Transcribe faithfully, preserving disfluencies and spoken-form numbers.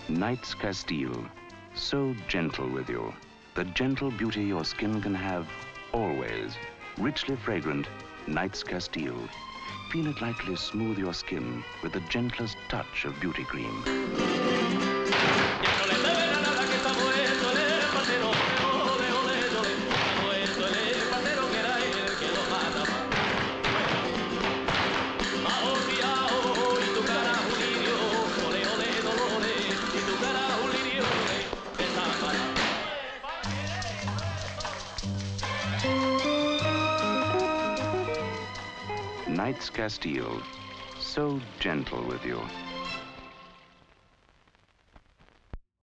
Knights Castile, so gentle with you. The gentle beauty your skin can have, always. Richly fragrant Knights Castile. Feel it lightly smooth your skin with the gentlest touch of beauty cream. Knights Castile, so gentle with you.